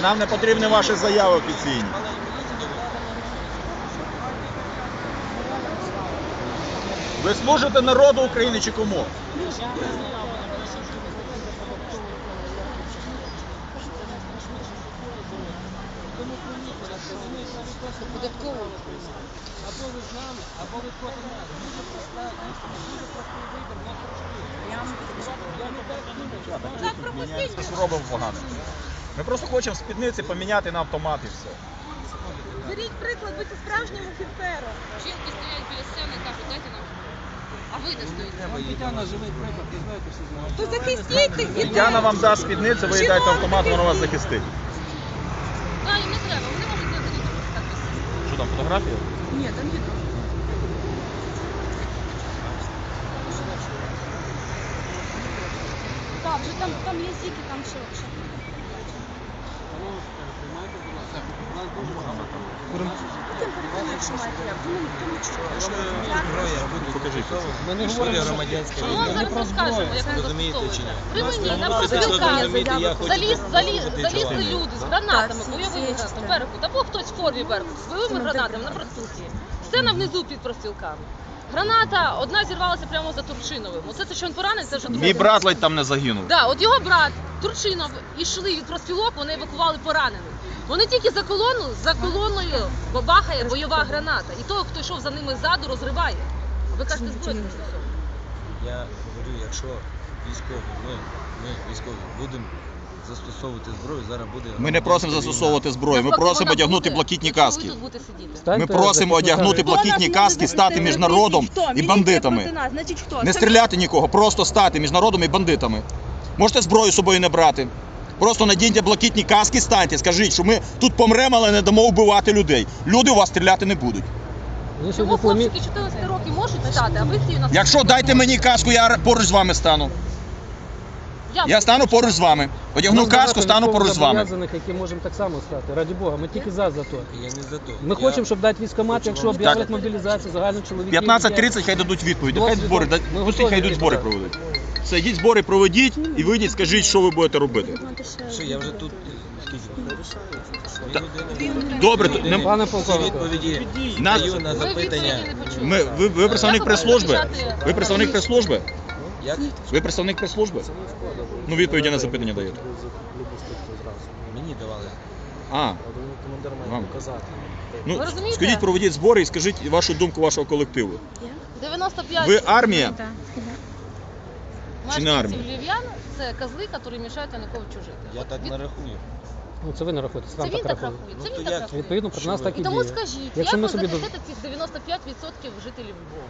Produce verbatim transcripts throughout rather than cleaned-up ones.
нам не потрібні ваші заяви офіційні. Ви служите народу України чи кому? Або ви з нами, або ви проти нас. Дуже проста, дуже простий вибір, не трошки. Так, пропустіть. Що робимо погано? Ми просто хочемо спідниці поміняти на автомат і все. Беріть приклад, будьте справжнім офіцером. Жінки стоять біля сцени і кажуть, дайте нам. А ви не стоїте. Тетяна живий приклад, ви знаєте, що знає. То захистіть тих дітей. Тетяна вам дасть спідницю, ви їй дайте автомат, вона вас захистить. Далі не треба, вони можуть не ходити. Що там, фотографія? Ні, там відео. Так, вже там, там є стільки, там що. що. Покажіть. Ми не говоримо громадянське. Ну, ми зараз розкажемо, як ми Розумієте чи ні? При мені, на Просто профспілках, розумієте, я хочу заліз, заліз, послухати залізли чоловіка. люди з гранатами, бойовими гранатами, Беркут, або хтось в формі Беркут, з бойовими гранатами на профспілки. Сцена внизу під профспілками. Граната, одна зірвалася прямо за Турчиновим. Оце те, що він поранений, це вже друге. Мій брат ледь там не загинув. Да, от його брат Турчинов ішли від профспілок, вони евакували поранених. Вони тільки за колону, за колоною бабахає бойова граната. І той, хто йшов за ними ззаду, розриває. А ви кажете, зброю не стосовно. Я говорю, якщо військові, ми, ми військові, будемо застосовувати зброю, зараз буде... Ми не просимо застосовувати зброю, ми просимо одягнути блакитні каски. Ви тут будете сидіти. Ми просимо одягнути блакитні каски, стати між народом і бандитами. Значить, хто? Не стріляти нікого, просто стати між народом і бандитами. Можете зброю з собою не брати. Просто надіньте блакитні каски, станьте, скажіть, що ми тут помремо, але не дамо вбивати людей. Люди у вас стріляти не будуть. Чому хлопчики чотирнадцять років можуть стати, а ви всі у нас... Якщо дайте мені каску, я поруч з вами стану. Я стану поруч з вами. Одягну каску, стану поруч з вами. Які можемо так само стати. Раді Бога, ми тільки за за то. Я не за то. Ми Я- хочемо, щоб дати військкомат, якщо об'являть мобілізацію, загальних чоловіків. п'ятнадцять тридцять хай дадуть відповідь, хай збори, Ми пустіть, готові хай йдуть збори відповідати. проведуть. Все, йдіть збори проведіть і вийдіть, скажіть, що ви будете робити. Що, я вже тут... Скільки? Та- Дві години. Добре, то не- Пане Всі полковнику, відповіді Нас- даю на Ви запитання. відповіді не почули. ми, ви, ви представник прес-служби? Ви представник прес-служби? Як? Ви представник прес-служби? Ну, відповіді на запитання даєте. Мені давали. А, вам. Ну, Ви розумієте? скажіть, проведіть збори і скажіть вашу думку вашого колективу. дев'яносто п'ять Ви армія? Чи не мешканців армія? львів'ян – це козли, які мішають Януковичу жити. Я От так від- не рахую. ну це ви не рахуєте, Це сам він так так рахує. рахує, Ну, це то він так як? рахує. Відповідно, про нас Що так І і тому діє. скажіть, Якщо як ми ви собі захистите цих дев'яносто п'ять відсотків жителів Львова?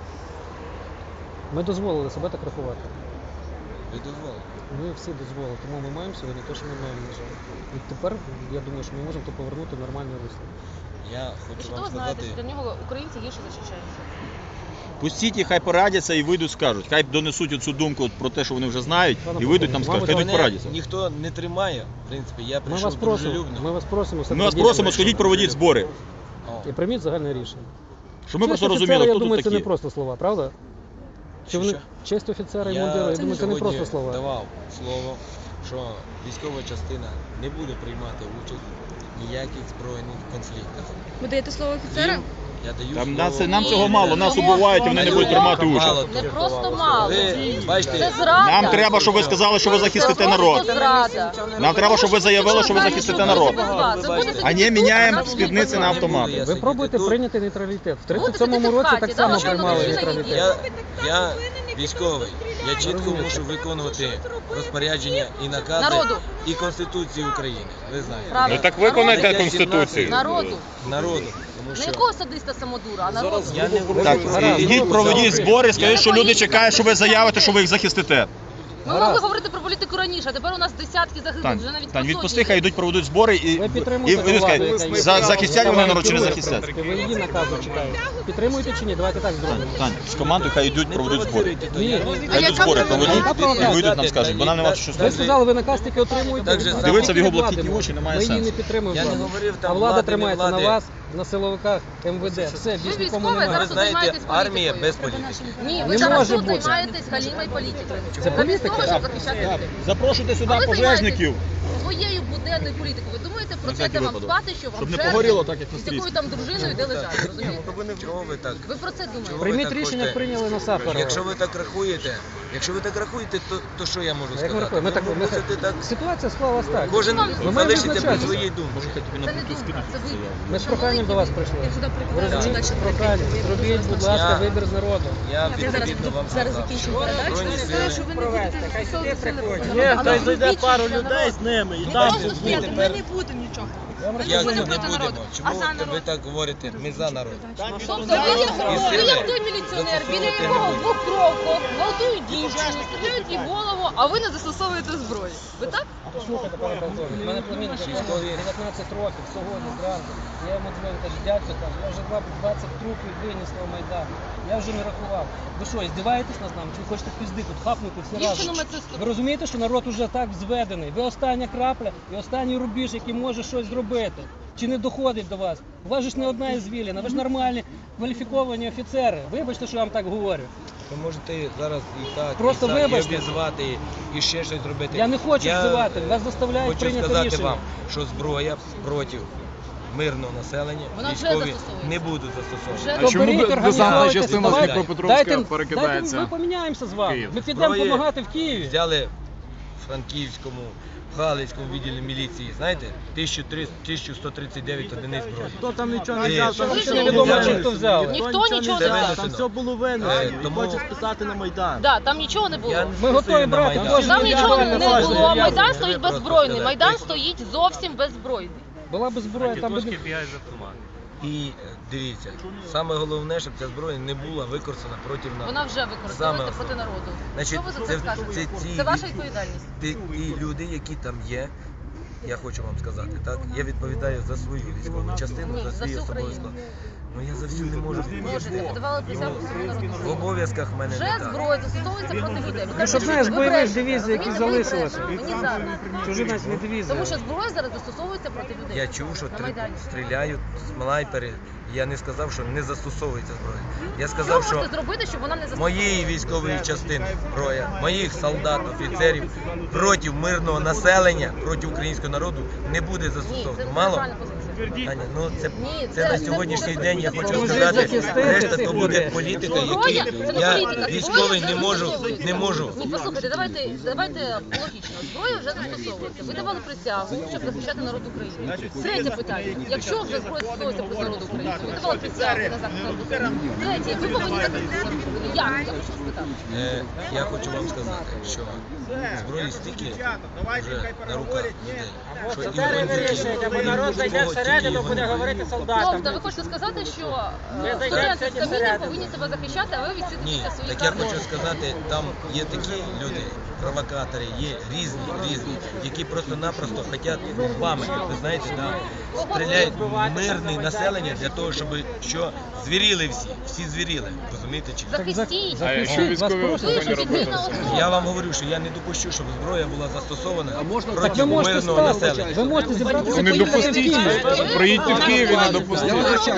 Ми дозволили себе так рахувати. Ви дозволили. Ми всі дозволили, тому ми маємо сьогодні те, що ми маємо, на жаль. І тепер, я думаю, що ми можемо то повернути в нормальне русло. Я І хочу що вам ви знаєте, сказати... що для нього українці гірше захищаються? Пустіть їх, хай порадяться і вийдуть, скажуть. Хай донесуть оцю думку про те, що вони вже знають, Пане і вийдуть нам полковник, скажуть, хай мабуть, йдуть Мене порадяться. ніхто не тримає, в принципі, я Ми прийшов вас просимо, дружелюбно. ми вас просимо. Ми вас просимо, сходіть, проведіть збори. О, І прийміть загальне рішення. Щоб ми Честь просто офіцера, розуміли, я хто думаю, тут це не такі. просто слова, правда? Чи Що, вони що? честь офіцера і Я мундиру, я думаю, це не сьогодні просто слова. давав слово, що військова частина не буде приймати участь в ніяких збройних конфліктах. Ви даєте слово офіцера? Їм я даю Там, слово... нас, нам Ні, цього мало, нас цього убивають і вони не будуть приймати Мало участь. того. Не просто мало. Ви бачите, Це зрада. Нам треба, щоб ви сказали, що ви захистите народ. Це зрада. Нам треба, щоб ви заявили, що ви захистите народ. А не міняємо спідниці на автомати. Ви пробуєте прийняти нейтралітет. В тридцять Будете сьомому сидіти в році хаті, так да, само от воно приймали дружина нейтралітет. Я, я військовий, я чітко мушу виконувати розпорядження і накази Народу. і Конституції України. Ви знаєте. Правильно. Ну так виконайте Народу. Конституцію. Народу. Народу. Тому Не що якого садиста самодура, а народу. я не говорю. Так, Гаразд, ідіть, добре, проведіть добре. збори, скажіть, що люди чекають, що ви заявите, що ви їх захистите. Ми могли говорити про політику раніше, а тепер у нас десятки загиблих, Тань, вже навіть Тань, по відпусти, сотні. хай йдуть, проведуть збори і, Ви і, підтримуєте і, і владу, скажуть, яка є? за, захистять вони народ чи не Керує, захистять. в принципі, Ви її наказу чекаєте. Підтримуєте чи ні? Давайте так зробимо. Тань, з командою хай йдуть, Не проведуть збори. провоцируйте, то Ні. я А не- Хай йдуть яка збори, проблема? проведуть А яка проблема? і вийдуть нам скажуть, бо нам нема що Ви сказати. сказали, ви наказ тільки отримуєте. Так же Ми само. Дивитися в його тільки блакитні влади. очі немає Ми її сенсу. не підтримуємо. Я не владу. говорив там А влада влади, не тримається на влади. вас, на силовиках ем ве де. Все, більш Ви нікому військові, немає. зараз Ви знаєте, займаєтесь армія політикою. без політики. Ні, ви Не зараз може тут бути. займаєтесь галімою політикою. Це Замість політика? того, щоб захищати Так, людей. запрошуйте А сюди ви пожежників. займаєтесь своєю буденною політикою. Ви думаєте про На це, всякий де вам випадок. спати, що вам Щоб не жерти, погоріло так, як на і з якою стрічці. там дружиною, де лежати, розумієте? Чого ви так? Ви про це думаєте? Чого? Прийміть так рішення, хочете? прийняли на Сахарова. Якщо ви так рахуєте, якщо ви так рахуєте, то, то що я можу Як сказати? ми рахуємо? Ми так, Ви ми мусите так. Ситуація склалась так. Кожен Ми маємо залишиться при визначатися. своїй думці. Це не думка, це ви. Ми з проханням до вас прийшли. Я сюди Ви прикладаю, розумієте? що далі Прохання. Зробіть, будь ласка, Я- вибір з народу. Я Я зараз відповідно вам зараз сказав, закінчу що передачу. Збройні Я сили знаю, що ви не будете застосовувати. Ні, хай Але зайде зробіть пару щось для людей народу. з ними і Ну, там просто будемо. стояти, ми Тепер- не будемо нічого. Я вам Ми Як не не будемо проти народу. будемо? А Чому за ви народ? так говорите? Ми за народ. Тобто ви як, ви як той міліціонер, біля якого двохкровко гвалтують дівчину, стріляють їй в голову, а ви не застосовуєте зброю. Ви так? Послухайте, пане полковник, в мене племінник дев'ятнадцять років, сьогодні зранку. Я йому дзвоню, кажу, дядько, кажу, я вже двадцять трупів винесла в Майдан. Я вже не рахував. Ви що, здіваєтесь над нами? Чи ви хочете пізди тут хапнути всі Дівчину разом? медсестру. Ви розумієте, що народ уже так зведений? Ви остання крапля і останній рубіж, який може щось зробити. Чи не доходить до вас? У вас же ж не одна із звіліна, ви ж нормальні, кваліфіковані офіцери. Вибачте, що я вам так говорю. Ви можете зараз і так, Просто і так, і вибачте. обізвати, і ще щось зробити. Я не хочу Я, взивати, е, вас заставляють Хочу прийняти сказати рішення. вам, що зброя проти мирного населення Вона вже військові застосовується. не будуть застосовувати. Вже А То чому беріть, десантна організовуйтесь, частина з давайте- Дніпропетровська дайте- перекидається дайте Ми поміняємося з в вами. Київ? Ми підемо Зброї допомагати в Києві. Взяли в Франківському, в Галицькому відділі міліції, знаєте, тисяча сто тридцять дев'ять одиниць зброї. Хто там нічого не Ні, взяв, що там ви все не було відомо, винесено. чи хто взяв. Ніхто нічого не взяв, взяв. Там все було Е, винесено. тому- Хоче списати на Майдан. Да, там нічого не було. Я Ми готові списую на брати Майдан. кожен Там нічого не індивідуально було. кожен Майдан в'язаний. стоїть Ви просто беззбройний. сказали. Майдан Ви- стоїть зовсім беззбройний. Була б зброя, там би... І е, дивіться, саме головне, щоб ця зброя не була використана проти нас. Вона вже Саме використовується основне. проти народу. Значить, Що ви за це- це скажете? це ці Це ваша від- відповідальність. Ті, ті люди, які там є, я хочу вам сказати, так? Я відповідаю за свою військову частину, Ні, за за свій всю особовий Україну. склад. Ну я за всю не можу Можете, відповісти. ви давали присягу своєму народу В України. обов'язках в мене не Вже так. зброя застосовується проти людей. Ви Ну, кажете, щоб, знаєш, ви бойових брешете, дивізій, які розумієте? Ви залишилися. брешете. Мені зараз. Чужі нас не дивізія. Тому що зброя зараз застосовується проти людей. Я чув, що на три- Майдані. стріляють снайпери. Я не сказав, що не застосовується зброя. Я Що сказав, що можете зробити, щоб вона не застосовувалася? моєї військової частини зброя, моїх солдат, офіцерів проти мирного населення, проти українського народу не буде Ні, це застосовано. не Мало? правильна позиція. Таня, ну це, Ні, це це- на це- сьогоднішній це- день я це- хочу це- сказати, захистити решта цих то буде людей. політика, Зброя які це не я політика. військовий Зброя не вже можу, застосовується. не можу. Ні, послухайте, давайте, давайте логічно. Зброя вже застосовується. Ви давали присягу, щоб захищати народ України. Третє питання. Якщо вже зброя застосовується проти народу України, ви давали присягу на захист народу України. Третє, ви повинні захистити народ України. Як? Я хочу спитати. Е, я хочу вам сказати, що зброї стільки вже на руках людей, що і бандитів, або народ зайде всередину, буде говорити солдатам. Тобто ви хочете сказати, що Ви е, зайдете студенти з сьогодні каміння всередину. повинні себе захищати, а ви Ні, відсидите свої так я права? хочу сказати, там є такі люди, провокатори, є різні, різні, які просто-напросто хочуть бомбами, ви знаєте, да, стріляють в мирне населення для того, щоб що звіріли всі, всі звіріли, розумієте чи ні? Захистіть. А якщо Захистіть, вас військові просять. Ви повинні ж робити цивільна все? особа. Я вам говорю, що я не допущу, щоб зброя була застосована Так ви проти можете мирного стати, населення. ви можете зібратися Ну, не поїхати в допустіть. Київ. Приїдьте в Київ і не допустіть. Ви робите.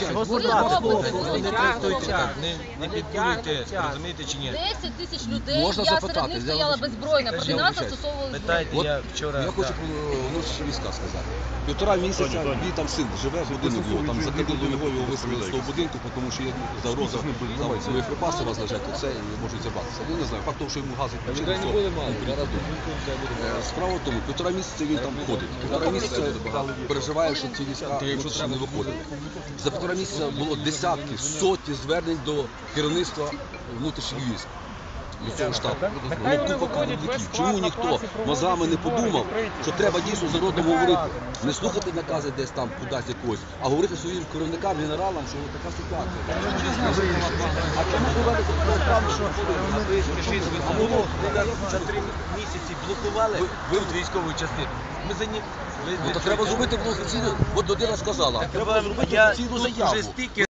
Не трактуйте так, не, не підбурюйте, розумієте чи ні? десять тисяч людей, Можна я запитати? серед них Я стояла вибачаюсь. беззбройна, проти Я нас вибачаюсь. застосовували зброю. Питайте, От я вчора... Я хочу да. про внутрішні війська сказати. Півтора місяця мій там син живе в будинку, його там закидали його, його виселили з того будинку, тому що є загроза, там боєприпаси у вас лежать, то це і можуть забратися. Ну не знаю, факт того, що йому газу включили, все. Е, Справа в тому, півтора місяця він там ходить. Півтора місяця переживає, що ці війська внутрішні не виходять. За півтора місяця було десятки, сотні звернень до керівництва внутрішніх військ. До цього штабу. Ну, купа каблуків. Чому ніхто мозгами не подумав, що треба дійсно з народом говорити? Не слухати накази десь там кудись якось, а говорити своїм керівникам, генералам, що така ситуація. А чому говорити про справу, що А було, за три місяці блокували Ви- тут військову частину. Ми за ним... ви- Ну, ви то треба чуєте? зробити було офіційно, от людина сказала, треба Я зробити тут офіційну уже заяву. стільки